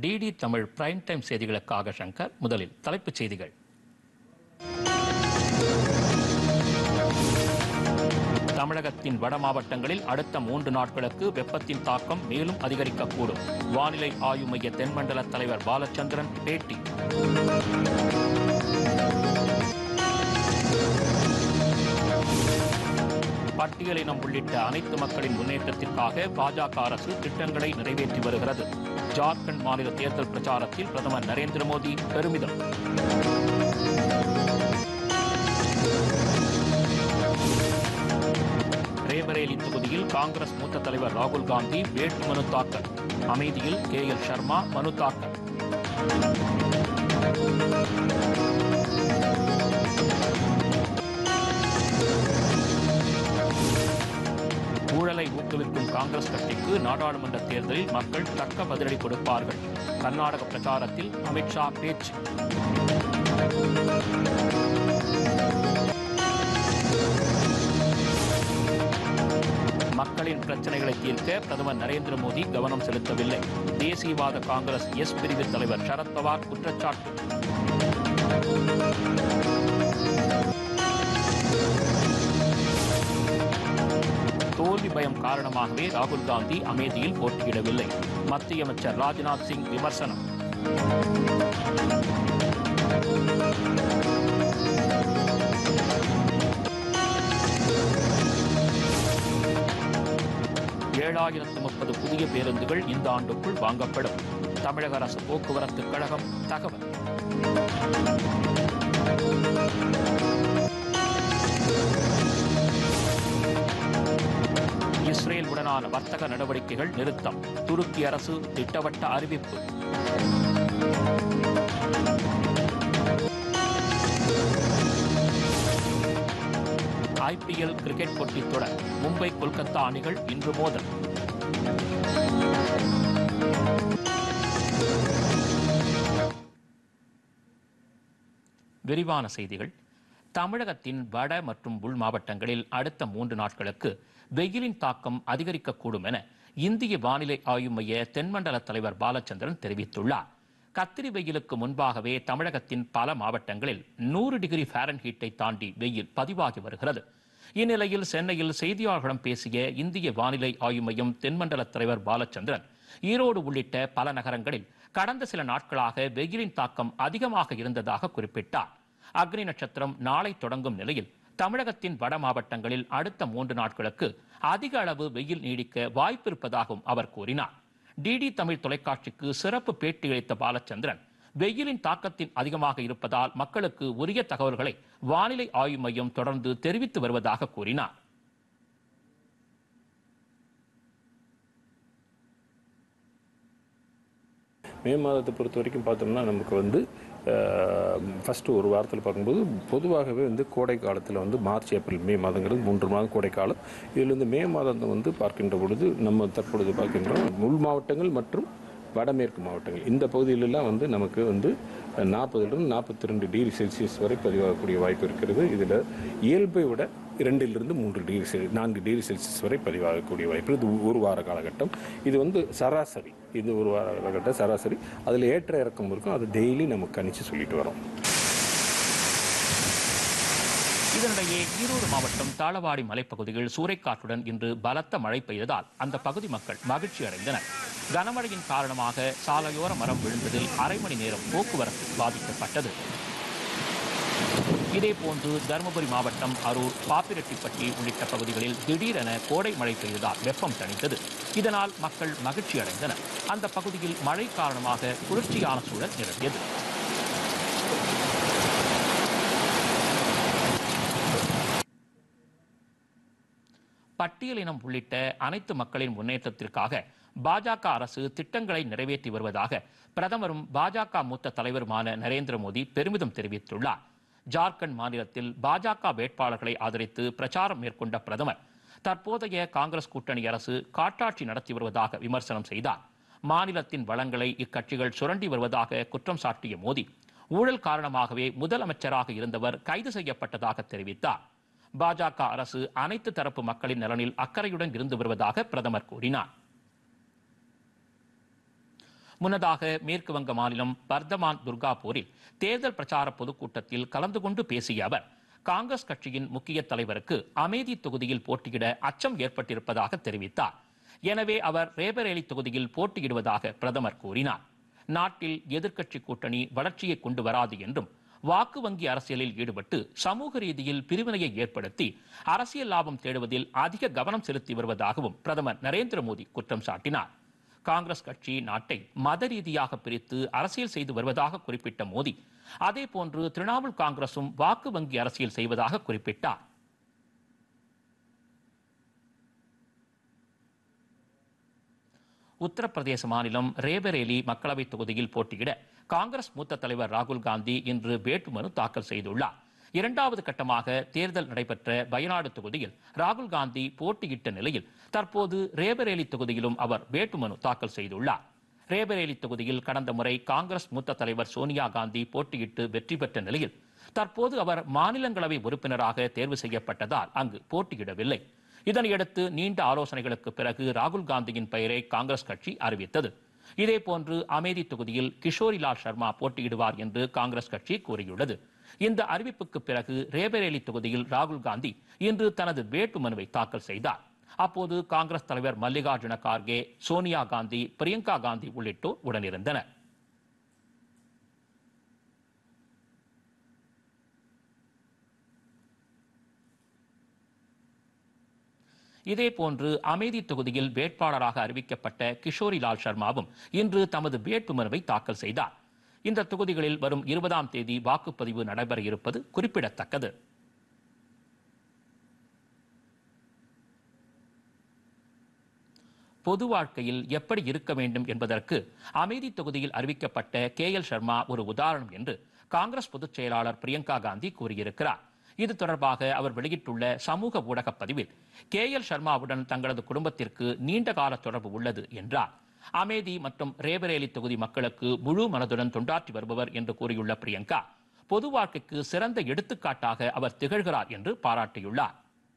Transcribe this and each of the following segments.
DD Tamil prime time செய்திகளுக்காக சங்கர். முதலில் தலைப்புச் செய்திகள். தமிழகத்தின் வட மாவட்டங்களில் அடுத்த 3 நாட்களுக்கு வெப்பத்தின் தாக்கம் மேலும் அதிகரிக்கக்கூடும். வானிலை ஆய்வு மைய தென்மண்டல தலைவர் பாலச்சந்திரன் பேட்டி. பட்டியலினம் உள்ளிட்ட அனைத்து மக்களின் முன்னேற்றத்திற்காக பாஜக அரசு திட்டங்களை நிறைவேற்றி வருகிறது. ஜார்க்கண்ட் மாநில தேர்தல் பிரச்சாரத்தில் பிரதமர் நரேந்திர மோடி பெருமிதம். ரேபரேலி தொகுதியில் காங்கிரஸ் மூத்த தலைவர் ராகுல் காந்தி வேட்புமனு தாக்கல். அமேதியில் KL சர்மா மனு தாக்கல். ஊழலை ஊக்குவிக்கும் காங்கிரஸ் கட்சிக்கு நாடாளுமன்ற தேர்தலில் மக்கள் தக்க பதிலடி கொடுப்பார்கள். கர்நாடக பிரச்சாரத்தில் அமித்ஷா பேச்சு. மக்களின் பிரச்சனைகளை தீர்க்க பிரதமர் நரேந்திர மோடி கவனம் செலுத்தவில்லை. தேசியவாத காங்கிரஸ் எஸ் பிரிவு தலைவர் சரத்பவார் குற்றச்சாட்டு. தோல்வி பயம் காரணமாகவே ராகுல் காந்தி அமேதியில் போட்டியிடவில்லை. மத்திய அமைச்சர் ராஜ்நாத் சிங் விமர்சனம். $7,030 புதிய பேருந்துகள் இந்த ஆண்டுக்குள் வாங்கப்படும். தமிழக அரசு போக்குவரத்து கழகம் தகவல். இஸ்ரேல் உடனான வர்த்தக நடவடிக்கைகள் நிறுத்தம். துருக்கி அரசு திட்டவட்ட அறிவிப்பு. IPL கிரிக்கெட் போட்டித் தொடர். மும்பை கொல்கத்தா அணிகள் இன்று மோதல். விரிவான செய்திகள். தமிழகத்தின் வட மற்றும் உள் மாவட்டங்களில் அடுத்த 3 நாட்களுக்கு வெயிலின் தாக்கம் அதிகரிக்கக்கூடும் என இந்திய வானிலை ஆய்வு மைய தென்மண்டல தலைவர் பாலச்சந்திரன் தெரிவித்துள்ளார். கத்திரி வெயிலுக்கு முன்பாகவே தமிழகத்தின் பல மாவட்டங்களில் 100 டிகிரி ஃபாரன்ஹீட்டை தாண்டி வெயில் பதிவாகி வருகிறது. இந்நிலையில் சென்னையில் செய்தியாளர்களிடம் பேசிய இந்திய வானிலை ஆய்வு மையம் தென்மண்டல தலைவர் பாலச்சந்திரன், ஈரோடு உள்ளிட்ட பல நகரங்களில் கடந்த சில நாட்களாக வெயிலின் தாக்கம் அதிகமாக இருந்ததாக குறிப்பிட்டார். அக்னி நட்சத்திரம் நாளை தொடங்கும் நிலையில் தமிழகத்தின் வட மாவட்டங்களில் அடுத்த 3 நாட்களுக்கு அதிக அளவு வெயில் நீடிக்க வாய்ப்பிருப்பதாகவும் அவர் கூறினார். டிடி தமிழ் தொலைக்காட்சிக்கு சிறப்பு பேட்டியளித்த பாலச்சந்திரன், வெயிலின் தாக்கத்தின் அதிகமாக இருப்பதால் மக்களுக்கு உரிய தகவல்களை வானிலை ஆய்வு மையம் தொடர்ந்து தெரிவித்து வருவதாக கூறினார். மே மாதத்தை பொறுத்த வரைக்கும் பார்த்தோம்னா நமக்கு ஃபஸ்ட்டு ஒரு வாரத்தில் பார்க்கும்போது பொதுவாகவே கோடை காலத்தில் மார்ச் ஏப்ரல் மே மாதங்கிறது 3 மாதம் கோடை காலம். இதில் மே மாதத்தை பார்க்கின்ற பொழுது நம்ம தற்பொழுது பார்க்கின்றோம் உள் மாவட்டங்கள் மற்றும் வடமேற்கு மாவட்டங்கள் இந்த பகுதியிலெல்லாம் நமக்கு 40 to 42 டிகிரி செல்சியஸ் வரை பதிவாகக்கூடிய வாய்ப்பு இருக்கிறது. இதில் இயல்பை விட 2 to 4 டிகிரி செல்சியஸ் வரை பதிவாகக்கூடிய வாய்ப்பு. இது ஒரு வார காலகட்டம். இது சராசரி. இது ஒரு வார காலகட்டம் சராசரி. அதில் ஏற்ற இறக்கம் இருக்கும். அது டெய்லி நம்ம கணிச்சு சொல்லிட்டு வரோம். இதனிடையே ஈரோடு மாவட்டம் தாளவாடி மலைப்பகுதியில் சூறைக்காற்றுடன் இன்று பலத்த மழை பெய்ததால் அந்த பகுதி மக்கள் மகிழ்ச்சி அடைந்தனர். கனமழையின் காரணமாக சாலையோர மரம் விழுந்ததில் அரை மணி நேரம் போக்குவரத்து பாதிக்கப்பட்டது. இதேபோன்று தருமபுரி மாவட்டம் அரூர், பாப்பிரெட்டிப்பட்டி உள்ளிட்ட பகுதிகளில் திடீரென கோடை மழை பெய்ததால் வெப்பம் தணிந்தது. இதனால் மக்கள் மகிழ்ச்சி அடைந்தனர். அந்த பகுதியில் மழை காரணமாக குளிர்ச்சியான சூழல் நிலவியது. பட்டியலினம் உள்ளிட்ட அனைத்து மக்களின் முன்னேற்றத்திற்காக பாஜக அரசு திட்டங்களை நிறைவேற்றி வருவதாக பிரதமரும் பாஜக மூத்த தலைவருமான நரேந்திர மோடி பெருமிதம் தெரிவித்துள்ளார். ஜார்க்கண்ட் மாநிலத்தில் பாஜக வேட்பாளர்களை ஆதரித்து பிரச்சாரம் மேற்கொண்ட பிரதமர், தற்போதைய காங்கிரஸ் கூட்டணி அரசு காட்டாட்சி நடத்தி வருவதாக விமர்சனம் செய்தார். மாநிலத்தின் வளங்களை இக்கட்சிகள் சுரண்டி வருவதாக குற்றம் சாட்டிய மோடி, ஊழல் காரணமாகவே முதலமைச்சராக இருந்தவர் கைது செய்யப்பட்டதாக தெரிவித்தார். பாஜக அரசு அனைத்து தரப்பு மக்களின் நலனில் அக்கறையுடன் இருந்து வருவதாக பிரதமர் கூறினார். முன்னதாக மேற்கு வங்க மாநிலம் பர்தமான் துர்காபூரில் தேர்தல் பிரச்சார பொதுக்கூட்டத்தில் கலந்து கொண்டு பேசிய அவர் காங்கிரஸ் கட்சியின் முக்கிய தலைவருக்கு அமேதி தொகுதியில் போட்டியிட அச்சம் ஏற்பட்டிருப்பதாக தெரிவித்தார். எனவே அவர் ரேபரேலி தொகுதியில் போட்டியிடுவதாக பிரதமர் கூறினார். நாட்டில் எதிர்க்கட்சி கூட்டணி வளர்ச்சியை கொண்டு வராது என்றும் வாக்கு வங்கி அரசியலில் ஈடுபட்டு சமூக ரீதியில் பிரிவினையை ஏற்படுத்தி அரசியல் லாபம் தேடுவதில் அதிக கவனம் செலுத்தி வருவதாகவும் பிரதமர் நரேந்திர மோடி குற்றம் சாட்டினார். காங்கிரஸ் கட்சி நாட்டை மத ரீதியாக பிரித்து அரசியல் செய்து வருவதாக குறிப்பிட்ட மோடி அதேபோன்று திரிணாமுல் காங்கிரசும் வாக்கு வங்கி அரசியல் செய்வதாக குறிப்பிட்டார். உத்தரப்பிரதேச மாநிலம் ரேபரேலி மக்களவை தொகுதியில் போட்டியிட காங்கிரஸ் மூத்த தலைவர் ராகுல் காந்தி இன்று வேட்புமனு தாக்கல் செய்துள்ளார். இரண்டாவது கட்டமாக தேர்தல் நடைபெற்ற வயநாடு தொகுதியில் ராகுல் காந்தி போட்டியிட்ட நிலையில் தற்போது ரேபரேலி தொகுதியிலும் அவர் வேட்புமனு தாக்கல் செய்துள்ளார். ரேபரேலி தொகுதியில் கடந்த முறை காங்கிரஸ் மூத்த தலைவர் சோனியா காந்தி போட்டியிட்டு வெற்றி பெற்ற நிலையில் தற்போது அவர் மாநிலங்களவை உறுப்பினராக தேர்வு செய்யப்பட்டதால் அங்கு போட்டியிடவில்லை. இதனையடுத்து நீண்ட ஆலோசனைகளுக்கு பிறகு ராகுல் காந்தியின் பெயரை காங்கிரஸ் கட்சி அறிவித்தது. இதேபோன்று அமேதி தொகுதியில் கிஷோரிலால் சர்மா போட்டியிடுவார் என்று காங்கிரஸ் கட்சி கூறியுள்ளது. இந்த அறிவிப்புக்கு பிறகு ரேபரேலி தொகுதியில் ராகுல் காந்தி இன்று தனது வேட்புமனுவை தாக்கல் செய்தார். அப்போது காங்கிரஸ் தலைவர் மல்லிகார்ஜுன கார்கே, சோனியா காந்தி, பிரியங்கா காந்தி உள்ளிட்டோர் உடனிருந்தனர். இதேபோன்று அமேதி தொகுதியில் வேட்பாளராக அறிவிக்கப்பட்ட கிஷோரிலால் சர்மாவும் இன்று தமது வேட்புமனுவை தாக்கல் செய்தார். இந்த தொகுதிகளில் வரும் 20ஆம் தேதி வாக்குப்பதிவு நடைபெற இருப்பது குறிப்பிடத்தக்கது. பொது வாழ்க்கையில் எப்படி இருக்க வேண்டும் என்பதற்கு அமேதி தொகுதியில் அறிவிக்கப்பட்ட KL சர்மா ஒரு உதாரணம் என்று காங்கிரஸ் பொதுச் செயலாளர் பிரியங்கா காந்தி கூறியிருக்கிறார். இது தொடர்பாக அவர் வெளியிட்டுள்ள சமூக ஊடக பதிவில் KL சர்மாவுடன் தங்களது குடும்பத்திற்கு நீண்டகால தொடர்பு உள்ளது என்றார். அமேதி மற்றும் ரேபரேலி தொகுதி மக்களுக்கு முழு மனதுடன் தொண்டாற்றி வருபவர் என்று கூறியுள்ள பிரியங்கா, பொது வாழ்க்கைக்கு சிறந்த எடுத்துக்காட்டாக அவர் திகழ்கிறார் என்று பாராட்டியுள்ளார்.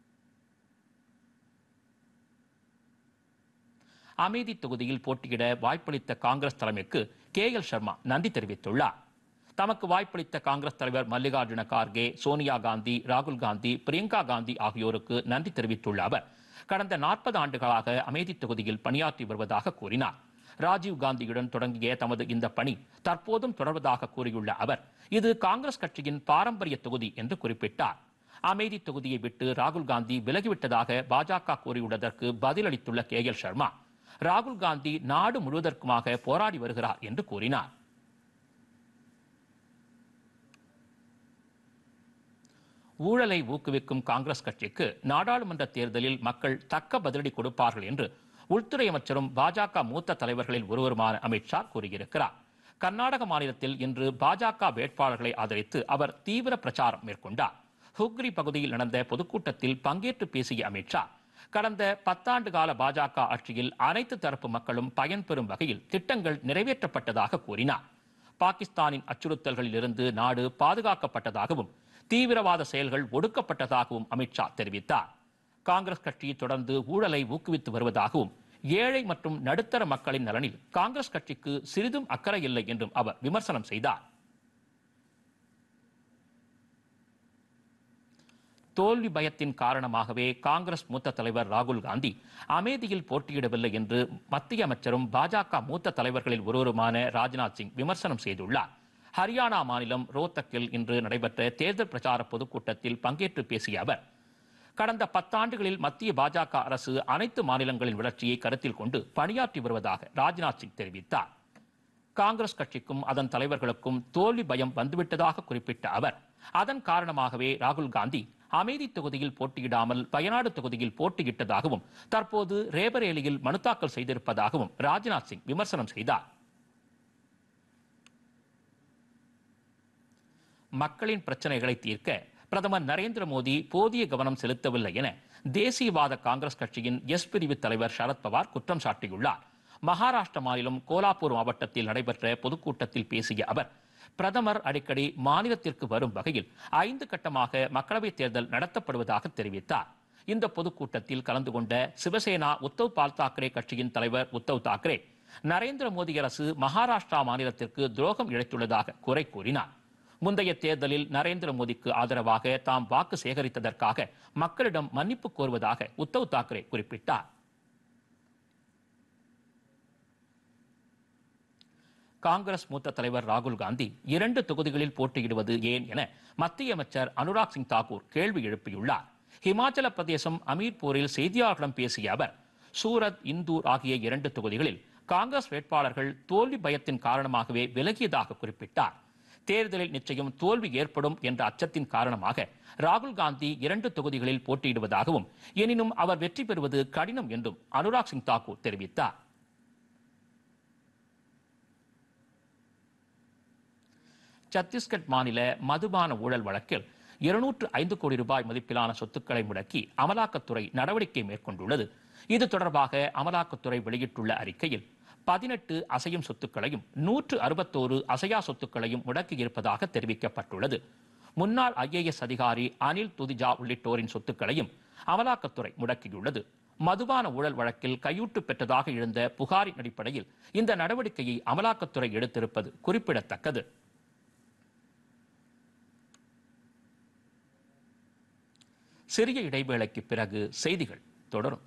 அமேதி தொகுதியில் போட்டியிட வாய்ப்பளித்த காங்கிரஸ் தலைமைக்கு KL சர்மா நன்றி தெரிவித்துள்ளார். தமக்கு வாய்ப்பளித்த காங்கிரஸ் தலைவர் மல்லிகார்ஜுன கார்கே, சோனியா காந்தி, ராகுல் காந்தி, பிரியங்கா காந்தி ஆகியோருக்கு நன்றி தெரிவித்துள்ள அவர் கடந்த 40 ஆண்டுகளாக அமேதி தொகுதியில் பணியாற்றி வருவதாக கூறினார். ராஜீவ் காந்தியுடன் தொடங்கிய தமது இந்த பணி தற்போதும் தொடர்வதாக கூறியுள்ள அவர் இது காங்கிரஸ் கட்சியின் பாரம்பரிய தொகுதி என்று குறிப்பிட்டார். அமேதி தொகுதியை விட்டு ராகுல் காந்தி விலகிவிட்டதாக பாஜக கூறியுள்ளதற்கு பதிலளித்துள்ள KL சர்மா, ராகுல் காந்தி நாடு முழுவதற்குமாக போராடி வருகிறார் என்று கூறினார். ஊழலை ஊக்குவிக்கும் காங்கிரஸ் கட்சிக்கு நாடாளுமன்ற தேர்தலில் மக்கள் தக்க பதிலடி கொடுப்பார்கள் என்று உள்துறை அமைச்சரும் பாஜக மூத்த தலைவர்களில் ஒருவருமான அமித்ஷா கூறியிருக்கிறார். கர்நாடக மாநிலத்தில் இன்று பாஜக வேட்பாளர்களை ஆதரித்து அவர் தீவிர பிரச்சாரம் மேற்கொண்டார். ஹுக்ரி பகுதியில் நடந்த பொதுக்கூட்டத்தில் பங்கேற்று பேசிய அமித்ஷா, கடந்த 10 ஆண்டு கால பாஜக ஆட்சியில் அனைத்து தரப்பு மக்களும் பயன்பெறும் வகையில் திட்டங்கள் நிறைவேற்றப்பட்டதாக கூறினார். பாகிஸ்தானின் அச்சுறுத்தல்களில் இருந்து நாடு பாதுகாக்கப்பட்டதாகவும் தீவிரவாத செயல்கள் ஒடுக்கப்பட்டதாகவும் அமித்ஷா தெரிவித்தார். காங்கிரஸ் கட்சி தொடர்ந்து ஊழலை ஊக்குவித்து வருவதாகவும் ஏழை மற்றும் நடுத்தர மக்களின் நலனில் காங்கிரஸ் கட்சிக்கு சிறிதும் அக்கறை இல்லை என்றும் அவர் விமர்சனம் செய்தார். தோல்வி பயத்தின் காரணமாகவே காங்கிரஸ் மூத்த தலைவர் ராகுல் காந்தி அமேதியில் போட்டியிடவில்லை என்று மத்திய அமைச்சரும் பாஜக மூத்த தலைவர்களில் ஒருவருமான ராஜ்நாத் சிங் விமர்சனம் செய்துள்ளார். ஹரியானா மாநிலம் ரோத்தக்கில் இன்று நடைபெற்ற தேர்தல் பிரச்சார பொதுக்கூட்டத்தில் பங்கேற்று பேசிய அவர், கடந்த 10 ஆண்டுகளில் மத்திய பாஜக அரசு அனைத்து மாநிலங்களின் வளர்ச்சியை கருத்தில் கொண்டு பணியாற்றி வருவதாக ராஜ்நாத் சிங் தெரிவித்தார். காங்கிரஸ் கட்சிக்கும் அதன் தலைவர்களுக்கும் தோல்வி பயம் வந்துவிட்டதாக குறிப்பிட்ட அவர், அதன் காரணமாகவே ராகுல் காந்தி அமேதி தொகுதியில் போட்டியிடாமல் வயநாடு தொகுதியில் போட்டியிட்டதாகவும் தற்போது ரேபரேலியில் மனு தாக்கல் செய்திருப்பதாகவும் ராஜ்நாத் சிங் விமர்சனம் செய்தார். மக்களின் பிரச்சனைகளை தீர்க்க பிரதமர் நரேந்திர மோடி போதிய கவனம் செலுத்தவில்லை என தேசியவாத காங்கிரஸ் கட்சியின் எஸ் பிரிவு தலைவர் சரத்பவார் குற்றம் சாட்டியுள்ளார். மகாராஷ்டிர மாநிலம் கோலாப்பூர் மாவட்டத்தில் நடைபெற்ற பொதுக்கூட்டத்தில் பேசிய அவர், பிரதமர் அடிக்கடி மாநிலத்திற்கு வரும் வகையில் 5 கட்டமாக மக்களவைத் தேர்தல் நடத்தப்படுவதாக தெரிவித்தார். இந்த பொதுக்கூட்டத்தில் கலந்து கொண்ட சிவசேனா உத்தவ் பால் தாக்கரே கட்சியின் தலைவர் உத்தவ் தாக்கரே, நரேந்திர மோடி அரசு மகாராஷ்டிரா மாநிலத்திற்கு துரோகம் இழைத்துள்ளதாக குறை கூறினார். முந்தைய தேர்தலில் நரேந்திர மோடிக்கு ஆதரவாக தாம் வாக்கு சேகரித்ததற்காக மக்களிடம் மன்னிப்பு கோருவதாக உத்தவ் தாக்கரே குறிப்பிட்டார். காங்கிரஸ் மூத்த தலைவர் ராகுல் காந்தி 2 தொகுதிகளில் போட்டியிடுவது ஏன் என மத்திய அமைச்சர் அனுராக் சிங் தாக்கூர் கேள்வி எழுப்பியுள்ளார். ஹிமாச்சல பிரதேசம் அமீர்பூரில் செய்தியாளர்களிடம் பேசிய அவர், சூரத், இந்தூர் ஆகிய 2 தொகுதிகளில் காங்கிரஸ் வேட்பாளர்கள் தோல்வி பயத்தின் காரணமாகவே விலகியதாக குறிப்பிட்டார். தேர்தலில் நிச்சயம் தோல்வி ஏற்படும் என்ற அச்சத்தின் காரணமாக ராகுல் காந்தி 2 தொகுதிகளில் போட்டியிடுவதாகவும், எனினும் அவர் வெற்றி பெறுவது கடினம் என்றும் அனுராக் சிங் தாக்கூர் தெரிவித்தார். சத்தீஸ்கட் மாநில மதுபான ஊழல் வழக்கில் 205 கோடி ரூபாய் மதிப்பிலான சொத்துக்களை முடக்கி அமலாக்கத்துறை நடவடிக்கை மேற்கொண்டுள்ளது. இது தொடர்பாக அமலாக்கத்துறை வெளியிட்டுள்ள அறிக்கையில் 18 அசையும் சொத்துக்களையும் 161 அசையா சொத்துக்களையும் முடக்கியிருப்பதாக தெரிவிக்கப்பட்டுள்ளது. முன்னாள் IAS அதிகாரி அனில் துதிஜா உள்ளிட்டோரின் சொத்துக்களையும் அமலாக்கத்துறை முடக்கியுள்ளது. மதுபான ஊழல் வழக்கில் கையூட்டு பெற்றதாக எழுந்த புகாரின் அடிப்படையில் இந்த நடவடிக்கையை அமலாக்கத்துறை எடுத்திருப்பது குறிப்பிடத்தக்கது. சிறிய இடைவேளைக்கு பிறகு செய்திகள் தொடரும்.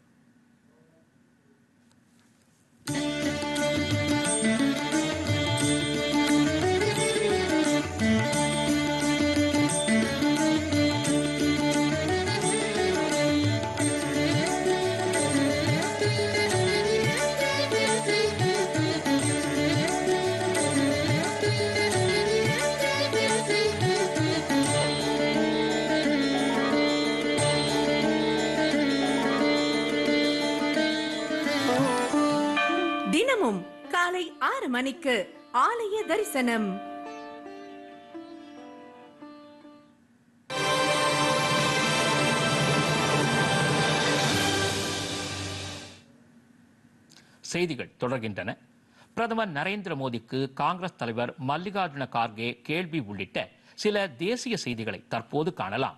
தினமும் காலை 6 மணிக்கு ஆலய தரிசனம். செய்திகள் தொடர்கின்றன. பிரதமர் நரேந்திர மோடிக்கு காங்கிரஸ் தலைவர் மல்லிகார்ஜுன கார்கே கேள்வி உள்ளிட்ட சில தேசிய செய்திகளை தற்போது காணலாம்.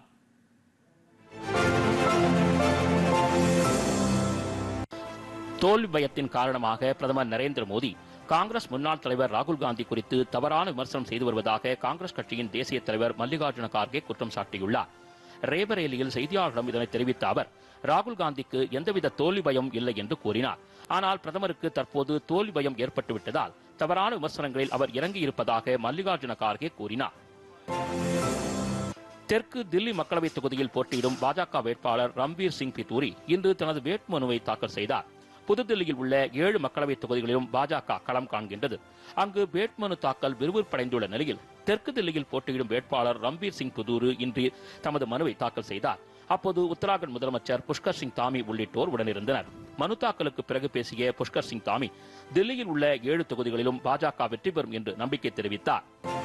தோல்வி பயத்தின் காரணமாக பிரதமர் நரேந்திர மோடி காங்கிரஸ் முன்னாள் தலைவர் ராகுல் காந்தி குறித்து தவறான விமர்சனம் செய்து வருவதாக காங்கிரஸ் கட்சியின் தேசிய தலைவர் மல்லிகார்ஜுன கார்கே குற்றம் சாட்டியுள்ளார். ரேபரேலியில் செய்தியாளர்களிடம் இதனை தெரிவித்த அவர், ராகுல் காந்திக்கு எந்தவித தோல்வி பயம் இல்லை என்று கூறினார். ஆனால் பிரதமருக்கு தற்போது தோல்வி பயம் ஏற்பட்டுவிட்டதால் தவறான விமர்சனங்களில் அவர் இறங்கியிருப்பதாக மல்லிகார்ஜுன கார்கே கூறினார். தெற்கு தில்லி மக்களவைத் தொகுதியில் போட்டியிடும் பாஜக வேட்பாளர் ரம்பீர் சிங் பித்தூரி இன்று தனது வேட்புமனுவை தாக்கல் செய்தார். புதுதில்லியில் உள்ள 7 மக்களவைத் தொகுதிகளிலும் பாஜக களம் காண்கின்றது. அங்கு வேட்புமனு தாக்கல் விறுவிறுப்படைந்துள்ள நிலையில் தெற்கு தில்லியில் போட்டியிடும் வேட்பாளர் ரம்பீர் சிங் பித்தூரி இன்று தமது மனுவை தாக்கல் செய்தார். அப்போது உத்தராகண்ட் முதலமைச்சர் புஷ்கர் சிங் தாமி உள்ளிட்டோர் உடனிருந்தனர். மனு தாக்கலுக்கு பிறகு பேசிய புஷ்கர் சிங் தாமி, தில்லியில் உள்ள 7 தொகுதிகளிலும் பாஜக வெற்றி பெறும் என்று நம்பிக்கை தெரிவித்தார்.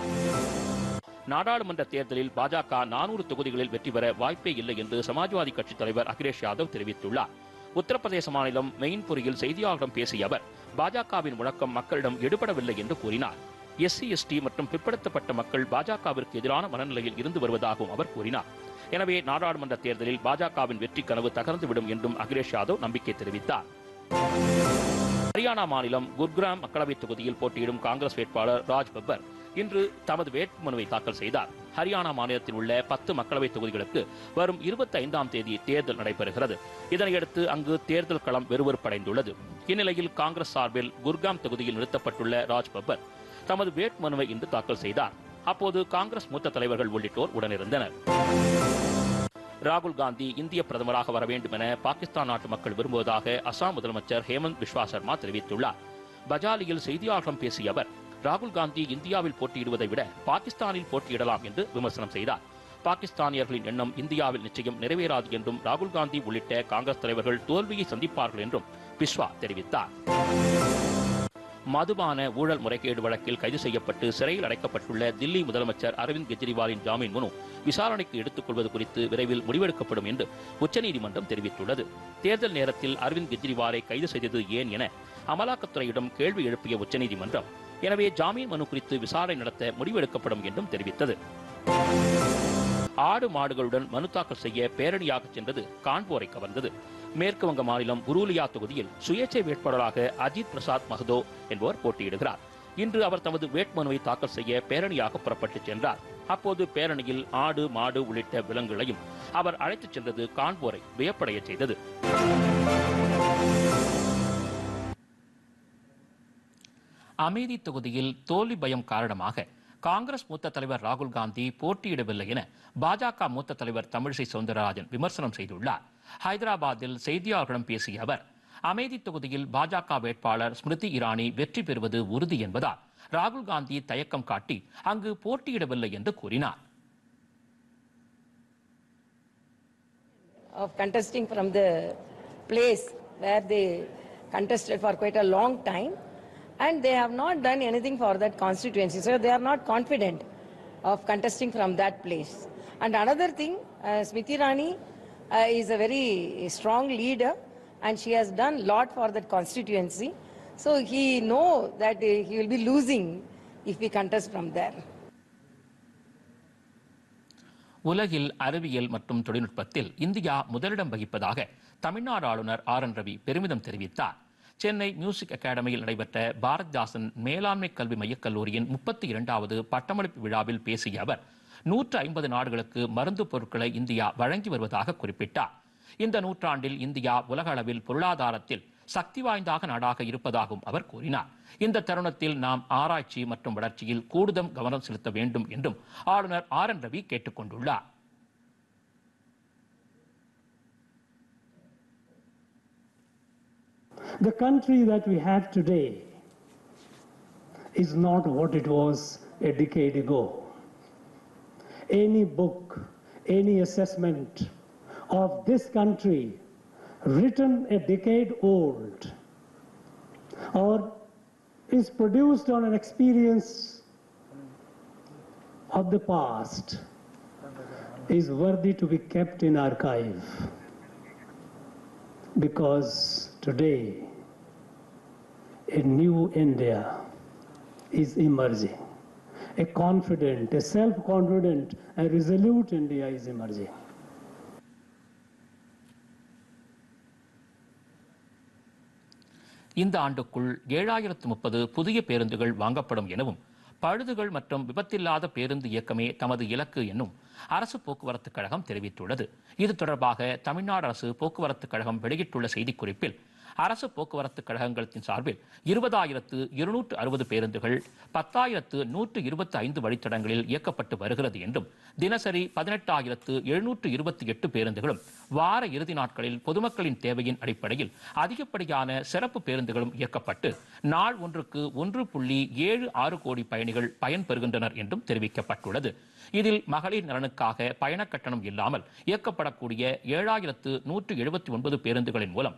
நாடாளுமன்ற தேர்தலில் பாஜக 400 தொகுதிகளில் வெற்றி பெற வாய்ப்பே இல்லை என்று சமாஜ்வாதி கட்சி தலைவர் அகிலேஷ் யாதவ் தெரிவித்துள்ளார். உத்தரப்பிரதேச மாநிலம் மெயின்புரியில் செய்தியாளர்களிடம் பேசிய அவர், பாஜகவின் முழக்கம் மக்களிடம் எடுபடவில்லை என்று கூறினார். SC, ST மற்றும் பிற்படுத்தப்பட்ட மக்கள் பாஜகவிற்கு எதிரான மனநிலையில் இருந்து வருவதாகவும் அவர் கூறினார். எனவே நாடாளுமன்ற தேர்தலில் பாஜகவின் வெற்றி கனவு தகர்ந்துவிடும் என்றும் அகிலேஷ் யாதவ் நம்பிக்கை தெரிவித்தார். ஹரியானா மாநிலம் குர்கிராம் மக்களவைத் தொகுதியில் போட்டியிடும் காங்கிரஸ் வேட்பாளர் ராஜ் பப்பர் இன்று தமது வேட்புமனுவை தாக்கல் செய்தார். ஹரியானா மாநிலத்தில் உள்ள 10 மக்களவைத் தொகுதிகளுக்கு வரும் 25ஆம் தேதி தேர்தல் நடைபெறுகிறது. இதனையடுத்து அங்கு தேர்தல் களம் விறுவிறுப்படைந்துள்ளது. இந்நிலையில் காங்கிரஸ் சார்பில் குர்காம் தொகுதியில் நிறுத்தப்பட்டுள்ள ராஜ் பப்பர் தமது வேட்புமனுவை இன்று தாக்கல் செய்தார். அப்போது காங்கிரஸ் மூத்த தலைவர்கள் உள்ளிட்டோர் உடனிருந்தனர். ராகுல் காந்தி இந்திய பிரதமராக வர வேண்டும் என பாகிஸ்தான் நாட்டு மக்கள் விரும்புவதாக அசாம் முதலமைச்சர் ஹேமந்த் பிஸ்வா சர்மா தெரிவித்துள்ளார். பஜாலியில் செய்தியாளர்களிடம் பேசிய அவர், ராகுல் காந்தி இந்தியாவில் போட்டியிடுவதை விட பாகிஸ்தானில் போட்டியிடலாம் என்று விமர்சனம் செய்தார். பாகிஸ்தானியர்களின் எண்ணம் இந்தியாவில் நிச்சயம் நிறைவேறாது என்றும் ராகுல் காந்தி உள்ளிட்ட காங்கிரஸ் தலைவர்கள் தோல்வியை சந்திப்பார்கள் என்றும் பிஸ்வா தெரிவித்தார். மதுபான ஊழல் முறைகேடு வழக்கில் கைது செய்யப்பட்டு சிறையில் அடைக்கப்பட்டுள்ள தில்லி முதலமைச்சர் அரவிந்த் கெஜ்ரிவாலின் ஜாமீன் மனு விசாரணைக்கு எடுத்துக் கொள்வது குறித்து விரைவில் முடிவெடுக்கப்படும் என்று உச்சநீதிமன்றம் தெரிவித்துள்ளது. தேர்தல் நேரத்தில் அரவிந்த் கெஜ்ரிவாலை கைது செய்தது ஏன் என அமலாக்கத்துறையிடம் கேள்வி எழுப்பிய உச்சநீதிமன்றம், எனவே ஜாமீன் மனு குறித்து விசாரணை நடத்த முடிவெடுக்கப்படும் என்றும் தெரிவித்தது. ஆடு மாடுகளுடன் மனு தாக்கல் செய்ய பேரணியாக சென்றது காண்போரை கவர்ந்தது. மேற்கு வங்க மாநிலம் புரூலியா தொகுதியில் சுயேட்சை வேட்பாளராக அஜித் பிரசாத் மஹதோ என்பவர் போட்டியிடுகிறார். இன்று அவர் தமது வேட்புமனுவை தாக்கல் செய்ய பேரணியாக புறப்பட்டு சென்றார். அப்போது பேரணியில் ஆடு மாடு உள்ளிட்ட விலங்குகளையும் அவர் அழைத்துச் சென்றது காண்போரை வியப்படைய செய்தது. அமேதி தொகுதியில் தோல்வி பயம் காரணமாக காங்கிரஸ் மூத்த தலைவர் ராகுல் காந்தி போட்டியிடவில்லை என பாஜக மூத்த தலைவர் தமிழிசை சவுந்தரராஜன் விமர்சனம் செய்துள்ளார். ஹைதராபாத்தில் செய்தியாளர்களிடம் பேசிய அவர், அமேதி தொகுதியில் பாஜக வேட்பாளர் ஸ்மிருதி இரானி வெற்றி பெறுவது உறுதி என்பதால் ராகுல் காந்தி தயக்கம் காட்டி அங்கு போட்டியிடவில்லை என்று கூறினார். Of contesting from the place where they contested for quite a long time, and they have not done anything for that constituency, so they are not confident of contesting from that place. And another thing, Smriti Irani is a very strong leader, and she has done a lot for that constituency, so he know that he will be losing if we contest from there. உலகில் அறிவியல் மற்றும் தொழில்நுட்பத்தில் India முதலிடம் வகிப்பதாக தமிழ்நாடு ஆளுநர் R. N.. Ravi பெருமிதம் தெரிவித்தார். Chennai music அகாடமியில் நடைபெற்ற பாரதிதாசன் மேலாண்மை கல்வி மையக் கல்லூரியின் 32வது பட்டமளிப்பு விழாவில் பேசிய அவர், 150 நாடுகளுக்கு மருந்து பொருட்களை இந்தியா வழங்கி வருவதாக குறிப்பிட்டார். இந்த நூற்றாண்டில் இந்தியா உலக அளவில் பொருளாதாரத்தில் சக்தி வாய்ந்த நாடாக இருப்பதாகவும் அவர் கூறினார். இந்த தருணத்தில் நாம் ஆராய்ச்சி மற்றும் வளர்ச்சியில் கூடுதல் கவனம் செலுத்த வேண்டும் என்றும் ஆளுநர் ஆர்.என். ரவி கேட்டுக் கொண்டுள்ளார். The country that we have today is not what it was a decade ago. Any book, any assessment of this country written a decade old or is produced on an experience of the past is worthy to be kept in archive, because today a new India is emerging. A confident, a self-confident, a resolute India is emerging. இந்த ஆண்டுக்குள் 7030 புதிய பேருந்துகள் வாங்கப்படும் எனவும் பழுதுகள் மற்றும் விபத்தில்லாத பேருந்து இயக்கமே தமது இலக்கு என்னும் அரசு போக்குவரத்து கழகம் தெரிவித்துள்ளது. இது தொடர்பாக தமிழ்நாடு அரசு போக்குவரத்து கழகம் வெளியிட்டுள்ள செய்திக்குறிப்பில், அரசு போக்குவரத்து கழகங்களின் சார்பில் 20,260 பேருந்துகள் 10,125 வழித்தடங்களில் இயக்கப்பட்டு வருகிறது என்றும், தினசரி 18,728 பேருந்துகளும் வார இறுதி நாட்களில் பொதுமக்களின் தேவையின் அடிப்படையில் அதிகப்படியான சிறப்பு பேருந்துகளும் இயக்கப்பட்டு நாள் ஒன்றுக்கு 1.76 கோடி பயணிகள் பயன்பெறுகின்றனர் என்றும் தெரிவிக்கப்பட்டுள்ளது. இதில் மகளிர் நலனுக்காக பயண கட்டணம் இல்லாமல் இயக்கப்படக்கூடிய 7,179 பேருந்துகளின் மூலம்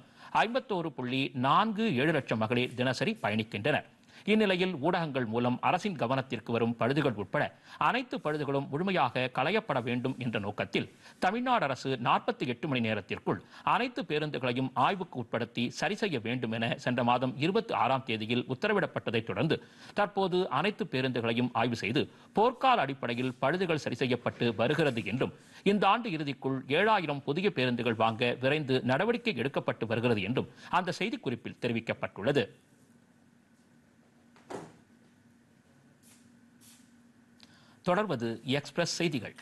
51.47 லட்சம் மகளிர் தினசரி பயணிக்கின்றனர். இந்நிலையில் ஊடகங்கள் மூலம் அரசின் கவனத்திற்கு வரும் பழுதுகள் உட்பட அனைத்து பழுதுகளும் முழுமையாக களையப்பட வேண்டும் என்ற நோக்கத்தில் தமிழ்நாடு அரசு 48 மணி நேரத்திற்குள் அனைத்து பேருந்துகளையும் ஆய்வுக்கு உட்படுத்தி சரி செய்ய வேண்டும் என சென்ற மாதம் 26ஆம் தேதியில் உத்தரவிடப்பட்டதை தொடர்ந்து தற்போது அனைத்து பேருந்துகளையும் ஆய்வு செய்து போர்க்கால அடிப்படையில் பழுதுகள் சரி செய்யப்பட்டு வருகிறது என்றும், இந்த ஆண்டு இறுதிக்குள் 7000 புதிய பேருந்துகள் வாங்க விரைந்து நடவடிக்கை எடுக்கப்பட்டு வருகிறது என்றும் அந்த செய்திக்குறிப்பில் தெரிவிக்கப்பட்டுள்ளது. தொடர்வது எக்ஸ்பிரஸ் செய்திகள்.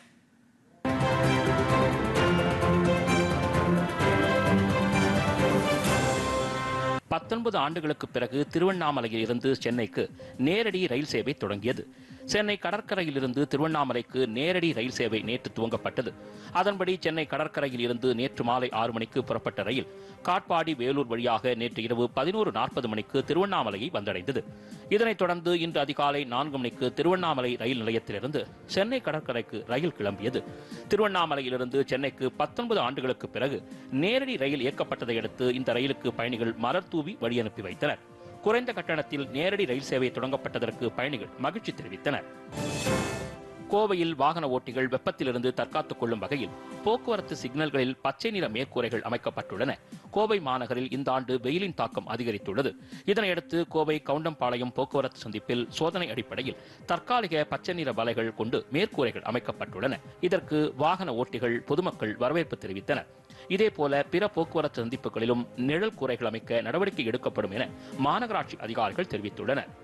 19 ஆண்டுகளுக்கு பிறகு திருவண்ணாமலையில் இருந்து சென்னைக்கு நேரடி ரயில் சேவை தொடங்கியது. சென்னை கடற்கரையில் இருந்து திருவண்ணாமலைக்கு நேரடி ரயில் சேவை நேற்று துவங்கப்பட்டது. அதன்படி சென்னை கடற்கரையில் இருந்து நேற்று மாலை 6 மணிக்கு புறப்பட்ட ரயில் காட்பாடி வேலூர் வழியாக நேற்று இரவு 11:40 மணிக்கு திருவண்ணாமலையை வந்தடைந்தது. இதனைத் தொடர்ந்து இன்று அதிகாலை 4 மணிக்கு திருவண்ணாமலை ரயில் நிலையத்திலிருந்து சென்னை கடற்கரைக்கு ரயில் கிளம்பியது. திருவண்ணாமலையிலிருந்து சென்னைக்கு 19 ஆண்டுகளுக்கு பிறகு நேரடி ரயில் இயக்கப்பட்டதை அடுத்து இந்த ரயிலுக்கு பயணிகள் மலர் தூவி வழி அனுப்பி வைத்தனர். குறைந்த கட்டணத்தில் நேரடி ரயில் சேவை தொடங்கப்பட்டதற்கு பயணிகள் மகிழ்ச்சி தெரிவித்தனர். கோவையில் வாகன ஓட்டிகள் வெப்பத்திலிருந்து தற்காத்துக் கொள்ளும் வகையில் போக்குவரத்து சிக்னல்களில் பச்சை நிற மேற்கூரைகள் அமைக்கப்பட்டுள்ளன. கோவை மாநகரில் இந்த ஆண்டு வெயிலின் தாக்கம் அதிகரித்துள்ளது. இதனையடுத்து கோவை கவுண்டம்பாளையம் போக்குவரத்து சந்திப்பில் சோதனை அடிப்படையில் தற்காலிக பச்சை நிற வலைகள் கொண்டு மேற்கூரைகள் அமைக்கப்பட்டுள்ளன. இதற்கு வாகன ஓட்டிகள், பொதுமக்கள் வரவேற்பு தெரிவித்தனர். இதேபோல பிற போக்குவரத்து சந்திப்புகளிலும் நிழல் கூரைகள் அமைக்க நடவடிக்கை எடுக்கப்படும் என மாநகராட்சி அதிகாரிகள் தெரிவித்துள்ளனர்.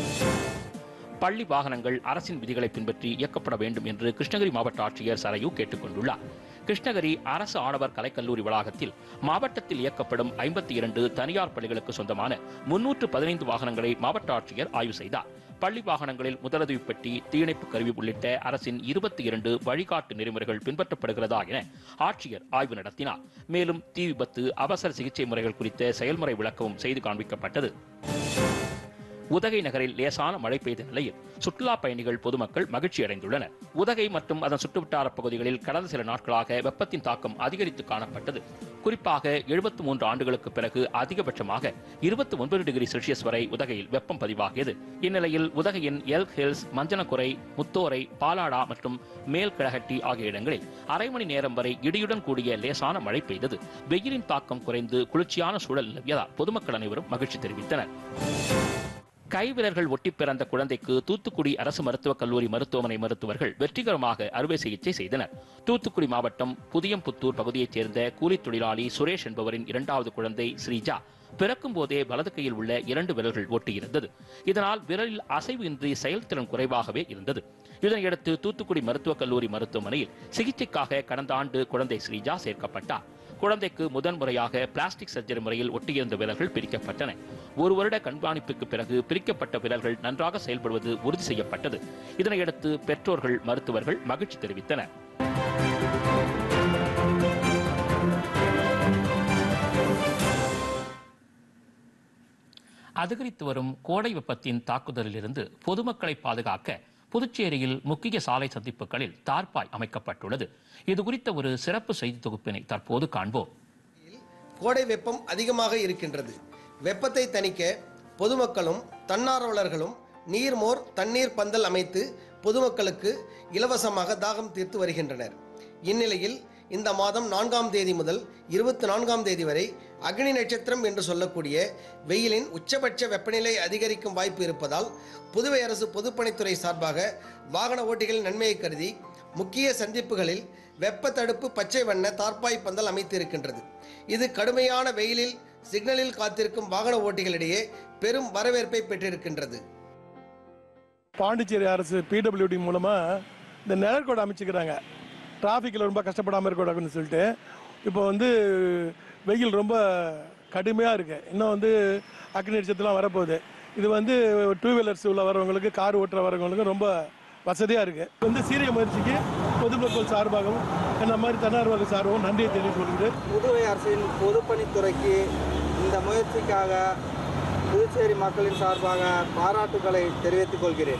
பள்ளி வாகனங்கள் அரசின் விதிகளை பின்பற்றி இயக்கப்பட வேண்டும் என்று கிருஷ்ணகிரி மாவட்ட ஆட்சியர் சரையு கேட்டுக் கொண்டுள்ளார். கிருஷ்ணகிரி அரசு ஆடவர் கலைக்கல்லூரி வளாகத்தில் மாவட்டத்தில் இயக்கப்படும் 52 தனியார் பள்ளிகளுக்கு சொந்தமான 315 வாகனங்களை மாவட்ட ஆட்சியர் ஆய்வு செய்தார். பள்ளி வாகனங்களில் முதலுதவி பெட்டி, தீயணைப்பு கருவி உள்ளிட்ட அரசின் 22 வழிகாட்டு நெறிமுறைகள் பின்பற்றப்படுகிறதா என ஆட்சியர் ஆய்வு நடத்தினார். மேலும் தீ விபத்து, அவசர சிகிச்சை முறைகள் குறித்த செயல்முறை விளக்கமும் செய்து காண்பிக்கப்பட்டது. உதகை நகரில் லேசான மழை பெய்த நிலையில் சுற்றுலா பயணிகள், பொதுமக்கள் மகிழ்ச்சி அடைந்துள்ளனர். உதகை மற்றும் அதன் சுற்றுவட்டார பகுதிகளில் கடந்த சில நாட்களாக வெப்பத்தின் தாக்கம் அதிகரித்து காணப்பட்டது. குறிப்பாக 73 ஆண்டுகளுக்கு பிறகு அதிகபட்சமாக 29 டிகிரி செல்சியஸ் வரை உதகையில் வெப்பம் பதிவாகியது. இந்நிலையில் உதகையின் எல்க் ஹில்ஸ், மஞ்சனக்குறை, முத்தோரை, பாலாடா மற்றும் மேல்கிழகட்டி ஆகிய இடங்களில் அரை மணி நேரம் வரை இடியுடன் கூடிய லேசான மழை பெய்தது. வெயிலின் தாக்கம் குறைந்து குளிர்ச்சியான சூழல் நிலவியதால் பொதுமக்கள் அனைவரும் மகிழ்ச்சி தெரிவித்தனர். கைவிரல்கள் ஒட்டி பிறந்த குழந்தைக்கு தூத்துக்குடி அரசு மருத்துவக் கல்லூரி மருத்துவமனை மருத்துவர்கள் வெற்றிகரமாக அறுவை சிகிச்சை செய்தனர். தூத்துக்குடி மாவட்டம் புதியம்புத்தூர் பகுதியைச் சேர்ந்த கூலி தொழிலாளி சுரேஷ் என்பவரின் 2வது குழந்தை ஸ்ரீஜா பிறக்கும் போதே வலது கையில் உள்ள 2 விரல்கள் ஒட்டியிருந்தது. இதனால் விரலில் அசைவு இன்றி செயல்திறன் குறைவாகவே இருந்தது. இதனையடுத்து தூத்துக்குடி மருத்துவக் கல்லூரி மருத்துவமனையில் சிகிச்சைக்காக கடந்த ஆண்டு குழந்தை ஸ்ரீஜா சேர்க்கப்பட்டார். குழந்தைக்கு முதன்முறையாக பிளாஸ்டிக் சர்ஜரி முறையில் ஒட்டியிருந்த விரல்கள் பிரிக்கப்பட்டன. 1 வருட கண்காணிப்புக்கு பிறகு பிரிக்கப்பட்ட விரல்கள் நன்றாக செயல்படுவது உறுதி செய்யப்பட்டது. இதனையடுத்து பெற்றோர்கள், மருத்துவர்கள் மகிழ்ச்சி தெரிவித்தனர். அதிகரித்து வரும் கோடை வெப்பத்தின் தாக்குதலிலிருந்து பொதுமக்களை பாதுகாக்க புதுச்சேரியில் முக்கிய சாலை சந்திப்புகளில் தார்பாய் அமைக்கப்பட்டுள்ளது. இது குறித்த ஒரு சிறப்பு செய்தி தொகுப்பினை தற்போது காண்போம். கோடை வெப்பம் அதிகமாக இருக்கின்றது. வெப்பத்தை தணிக்க பொதுமக்களும் தன்னார்வலர்களும் நீர்மோர் தண்ணீர் பந்தல் அமைத்து பொதுமக்களுக்கு இலவசமாக தாகம் தீர்த்து வருகின்றனர். இந்நிலையில் இந்த மாதம் 4ஆம் தேதி முதல் 24ஆம் தேதி வரை அக்னி நட்சத்திரம் என்று சொல்லக்கூடிய வெயிலின் உச்சபட்ச வெப்பநிலை அதிகரிக்கும் வாய்ப்பு இருப்பதால் புதுவை அரசு பொதுப்பணித்துறை சார்பாக வாகன ஓட்டிகளின் நன்மையை கருதி முக்கிய சந்திப்புகளில் வெப்ப தடுப்பு பச்சை வண்ண தார்பாய் பந்தல் அமைத்திருக்கின்றது. இது கடுமையான வெயிலில் சிக்னலில் காத்திருக்கும் வாகன ஓட்டிகளிடையே பெரும் வரவேற்பை பெற்றிருக்கின்றது. பாண்டிச்சேரி அரசு PWD மூலமா இந்த நிழற்கோடு அமைச்சுக்கிறாங்க. டிராஃபிக்கில் ரொம்ப கஷ்டப்படாமல் இருக்கக்கூடாதுன்னு சொல்லிட்டு இப்போ வெயில் ரொம்ப கடுமையாக இருக்குது. இன்னும் அக்னி நட்சத்திரம்லாம் வரப்போகுது. இது 2 வீலர்ஸ் உள்ள வரவங்களுக்கு, கார் ஓட்டுற வரவங்களுக்கு ரொம்ப வசதியாக இருக்குது. சீரிய முயற்சிக்கு பொதுமக்கள் சார்பாகவும் இந்த மாதிரி தன்னார்வலர்கள் சார்பாகவும் நன்றியை தெரிவித்துக் புதுவை அரசின் பொதுப்பணித்துறைக்கு இந்த முயற்சிக்காக புதுச்சேரி மக்களின் சார்பாக பாராட்டுகளை தெரிவித்துக் கொள்கிறேன்.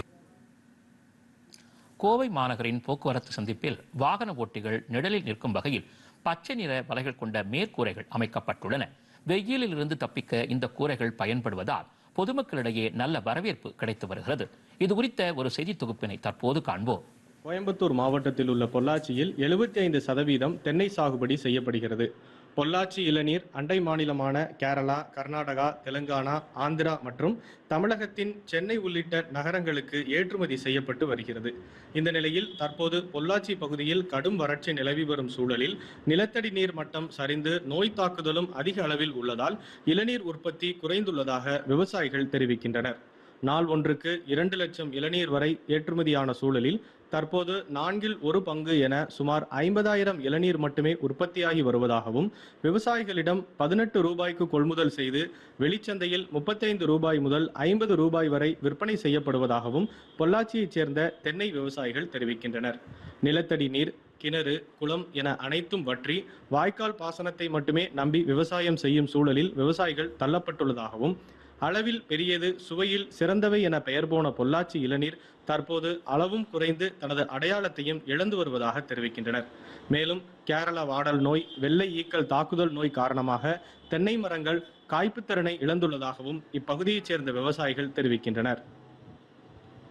கோவை மாநகரின் போக்குவரத்து சந்திப்பில் வாகன ஓட்டிகள் நிழலில் நிற்கும் வகையில் பச்சை நிற வலைகள் கொண்ட மேற்கூரைகள் அமைக்கப்பட்டுள்ளன. வெயிலில் இருந்து தப்பிக்க இந்த கூரைகள் பயன்படுவதால் பொதுமக்களிடையே நல்ல வரவேற்பு கிடைத்து வருகிறது. இது குறித்த ஒரு செய்தி தொகுப்பினை தற்போது காண்போம். கோயம்புத்தூர் மாவட்டத்தில் உள்ள பொள்ளாச்சியில் 75% தென்னை சாகுபடி செய்யப்படுகிறது. பொள்ளாச்சி இளநீர் அண்டை மாநிலமான கேரளா, கர்நாடகா, தெலுங்கானா, ஆந்திரா மற்றும் தமிழகத்தின் சென்னை உள்ளிட்ட நகரங்களுக்கு ஏற்றுமதி செய்யப்பட்டு வருகிறது. இந்த நிலையில் தற்போது பொள்ளாச்சி பகுதியில் கடும் வறட்சி நிலவி வரும் சூழலில் நிலத்தடி நீர் மட்டம் சரிந்து நோய் தாக்குதலும் அதிக அளவில் உள்ளதால் இளநீர் உற்பத்தி குறைந்துள்ளதாக விவசாயிகள் தெரிவிக்கின்றனர். நாள் ஒன்றுக்கு 2 லட்சம் இளநீர் வரை ஏற்றுமதியான சூழலில் தற்போது 4இல் 1 பங்கு என சுமார் 50,000 இளநீர் மட்டுமே உற்பத்தியாகி வருவதாகவும் விவசாயிகளிடம் 18 ரூபாய்க்கு கொள்முதல் செய்து வெளிச்சந்தையில் 35 ரூபாய் முதல் 50 ரூபாய் வரை விற்பனை செய்யப்படுவதாகவும் பொள்ளாச்சியைச் சேர்ந்த தென்னை விவசாயிகள் தெரிவிக்கின்றனர். நிலத்தடி நீர், கிணறு, குளம் என அனைத்தும் வற்றி வாய்க்கால் பாசனத்தை மட்டுமே நம்பி விவசாயம் செய்யும் சூழலில் விவசாயிகள் தள்ளப்பட்டுள்ளதாகவும் அளவில் பெரியது, சுவையில் சிறந்தவை என பெயர் போன பொள்ளாச்சி இளநீர் தற்போது அளவும் குறைந்து தனது அடையாளத்தையும் இழந்து வருவதாக தெரிவிக்கின்றனர். மேலும் கேரள வாடல் நோய், வெள்ளை ஈக்கள் தாக்குதல் நோய் காரணமாக தென்னை மரங்கள் காய்ப்புத்திறனை இழந்துள்ளதாகவும் இப்பகுதியைச் சேர்ந்த விவசாயிகள் தெரிவிக்கின்றனர்.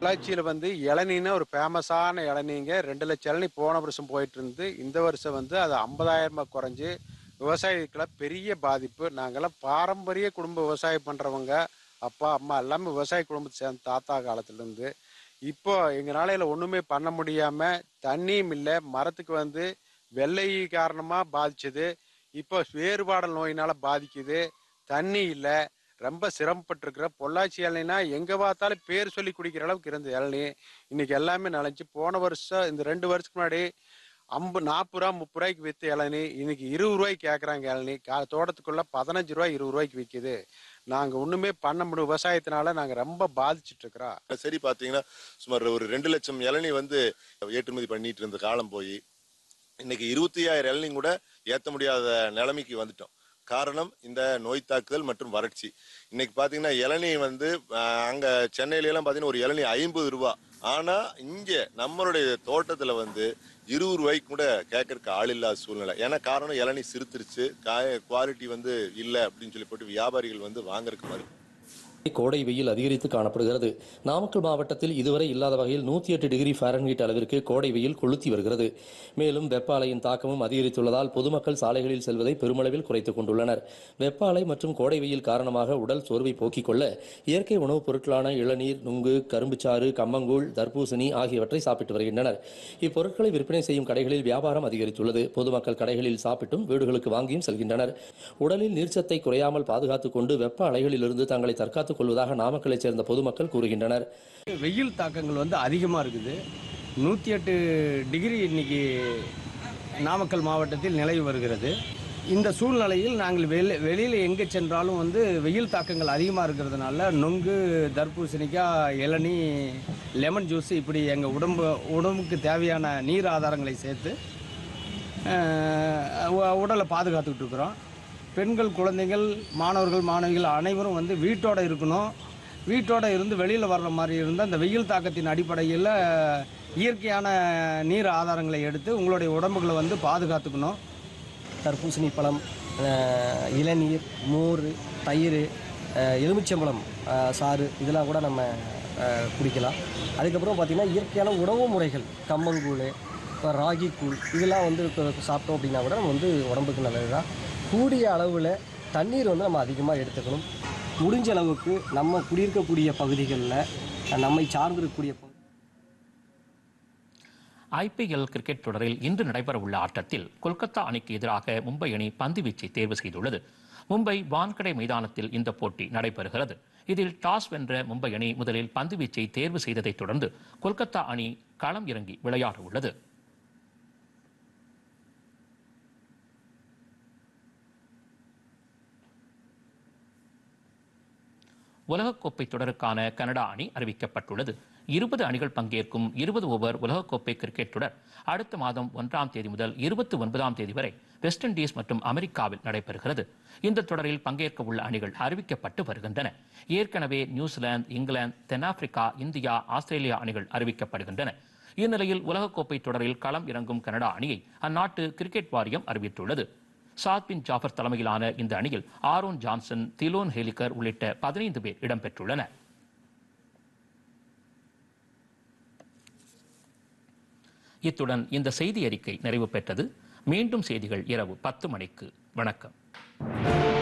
பொள்ளாச்சியில் வந்து இளநீன்னு ஒரு ஃபேமஸான இளநீங்க 2 லட்சம் இளநீ போன வருஷம் போயிட்டு இருந்து இந்த வருஷம் வந்து அது 50,000 குறைஞ்சி விவசாயிகளுக்கெல்லாம் பெரிய பாதிப்பு. நாங்கள்லாம் பாரம்பரிய குடும்ப விவசாயம் பண்ணுறவங்க, அப்பா அம்மா எல்லாமே விவசாய குடும்பத்தை சேர்ந்த தாத்தா காலத்துலேருந்து இப்போ எங்களால் ஒன்றுமே பண்ண முடியாமல் தண்ணியும் இல்லை, மரத்துக்கு வந்து வெள்ளை காரணமாக பாதிச்சது, இப்போ வேறுபாடல் நோயினால் பாதிக்குது, தண்ணி இல்லை, ரொம்ப சிரமப்பட்டிருக்கிற பொள்ளாச்சி இளநினா எங்கே பார்த்தாலும் பேர் சொல்லி குடிக்கிற அளவுக்கு இருந்த இளநீ இன்னைக்கு எல்லாமே நனைஞ்சு. போன வருஷம் இந்த 2 வருஷத்துக்கு முன்னாடி 40 ரூபா 30 ரூபாய்க்கு விற்ற இளநீ இன்னைக்கு 20 ரூபாய்க்கு கேட்குறாங்க. இளநீ தோட்டத்துக்குள்ள 15 ரூபாய் 20 ரூபாய்க்கு விற்கிது. நாங்கள் ஒன்றுமே பண்ண முடியும், விவசாயத்தினால நாங்கள் ரொம்ப பாதிச்சுட்டு இருக்கிறோம். சரி, பார்த்தீங்கன்னா சுமார் ஒரு 2 லட்சம் இளநீ வந்து ஏற்றுமதி பண்ணிட்டு இருந்த காலம் போய் இன்னைக்கு 25,000 இளநீ கூட ஏற்ற முடியாத நிலைமைக்கு வந்துட்டோம். காரணம் இந்த நோய் தாக்குதல் மற்றும் வறட்சி. இன்னைக்கு பார்த்தீங்கன்னா இளநீ வந்து அங்கே சென்னையிலாம் பார்த்தீங்கன்னா ஒரு இளநீ 50 ரூபா. ஆனால் இங்கே நம்மளுடைய தோட்டத்தில் வந்து 20 ரூபாய்க்கு கூட கேட்கறதுக்கு ஆள் இல்லாத சூழ்நிலை. ஏன்னா காரணம் இளநீ சிறுத்துருச்சு, குவாலிட்டி வந்து இல்லை அப்படின்னு சொல்லி போட்டு வியாபாரிகள் வந்து வாங்குறதுக்கு மாதிரி. கோடை வெயில் அதிகரித்து காணப்படுகிறது. நாமக்கல் மாவட்டத்தில் இதுவரை இல்லாத வகையில் 108 டிகிரி ஃபாரன்ஹீட் அளவிற்கு கோடை வெயில் கொளுத்தி வருகிறது. மேலும் வெப்ப அலையின் தாக்கமும் அதிகரித்துள்ளதால் பொதுமக்கள் சாலைகளில் செல்வதை பெருமளவில் குறைத்துக் கொண்டுள்ளனர். வெப்ப அலை மற்றும் கோடை வெயில் காரணமாக உடல் சோர்வை போக்கிக் கொள்ள இயற்கை உணவுப் பொருட்களான இளநீர், நுங்கு, கரும்புச்சாறு, கம்மங்கூழ், தர்பூசணி ஆகியவற்றை சாப்பிட்டு வருகின்றனர். இப்பொருட்களை விற்பனை செய்யும் கடைகளில் வியாபாரம் அதிகரித்துள்ளது. பொதுமக்கள் கடைகளில் சாப்பிட்டும் வீடுகளுக்கு வாங்கியும் செல்கின்றனர். உடலில் நீர்ச்சத்தை குறையாமல் பாதுகாத்துக் கொண்டு வெப்ப அலைகளிலிருந்து தங்களை தற்காத்துக் கொள்வதாக நாமக்கலை சேர்ந்த பொதுமக்கள் கூறுகின்றனர். வெயில் தாக்கங்கள் வந்து அதிகமாக இருக்குது. 108 டிகிரி இன்னைக்கு நாமக்கல் மாவட்டத்தில் நிலவி வருகிறது. இந்த சூழ்நிலையில் நாங்கள் வெளியில் எங்கே சென்றாலும் வந்து வெயில் தாக்கங்கள் அதிகமாக இருக்கிறதுனால நொங்கு, தர்பூசணிக்காய், இளநீ, லெமன் ஜூஸ் இப்படி எங்கள் உடம்புக்கு தேவையான நீர் ஆதாரங்களை சேர்த்து உடலை பாதுகாத்துக்கிட்டு இருக்கிறோம். பெண்கள், குழந்தைகள், மாணவர்கள், மாணவிகள் அனைவரும் வந்து வீட்டோட இருக்கணும். வீட்டோட இருந்து வெளியில் வர்ற மாதிரி இருந்தால் இந்த வெயில் தாக்கத்தின் அடிப்படையில் இயற்கையான நீர் ஆதாரங்களை எடுத்து உங்களுடைய உடம்புகளை வந்து பாதுகாத்துக்கணும். தர்பூசணி பழம், இளநீர், மோர், தயிர், எலுமிச்சம்பழம் சாறு இதெல்லாம் கூட நம்ம குடிக்கலாம். அதுக்கப்புறம் பார்த்திங்கன்னா இயற்கையான உணவு முறைகள், கம்மங்கூழ், ராகி கூழ் இதெல்லாம் வந்து சாப்பிட்டோம் அப்படின்னா கூட நம்ம வந்து உடம்புக்கு நல்லது தான். கூடிய அளவில் தண்ணீர் வந்து நம்ம அதிகமாக எடுத்துக்கணும். முடிஞ்ச அளவுக்கு நம்ம குடியிருக்கக்கூடிய பகுதிகளில் நம்மை சார்ந்திருக்கக்கூடிய IPL கிரிக்கெட் தொடரில் இன்று நடைபெறவுள்ள ஆட்டத்தில் கொல்கத்தா அணிக்கு எதிராக மும்பை அணி பந்துவீச்சை தேர்வு செய்துள்ளது. மும்பை வான்கடை மைதானத்தில் இந்த போட்டி நடைபெறுகிறது. இதில் டாஸ் வென்ற மும்பை அணி முதலில் பந்துவீச்சை தேர்வு செய்ததைத் தொடர்ந்து கொல்கத்தா அணி களம் இறங்கி விளையாட உள்ளது. உலகக்கோப்பை தொடருக்கான கனடா அணி அறிவிக்கப்பட்டுள்ளது. 20 அணிகள் பங்கேற்கும் 20 ஓவர் உலகக்கோப்பை கிரிக்கெட் தொடர் அடுத்த மாதம் 1ஆம் தேதி முதல் 29ஆம் தேதி வரை வெஸ்ட் இண்டீஸ் மற்றும் அமெரிக்காவில் நடைபெறுகிறது. இந்த தொடரில் பங்கேற்க உள்ள அணிகள் அறிவிக்கப்பட்டு வருகின்றன. ஏற்கனவே நியூசிலாந்து, இங்கிலாந்து, தென்னாப்பிரிக்கா, இந்தியா, ஆஸ்திரேலியா அணிகள் அறிவிக்கப்படுகின்றன. இந்நிலையில் உலகக்கோப்பை தொடரில் களம் இறங்கும் கனடா அணியை அந்நாட்டு கிரிக்கெட் வாரியம் அறிவித்துள்ளது. சாத் பின் ஜாஃபர் தலைமையிலான இந்த அணியில் ஆரோன் ஜான்சன், திலோன் ஹெலிகர் உள்ளிட்ட 15 பேர் இடம்பெற்றுள்ளனர். இத்துடன் இந்த செய்தி அறிக்கை நிறைவு பெற்றது. மீண்டும் செய்திகள் இரவு 10 மணிக்கு. வணக்கம்.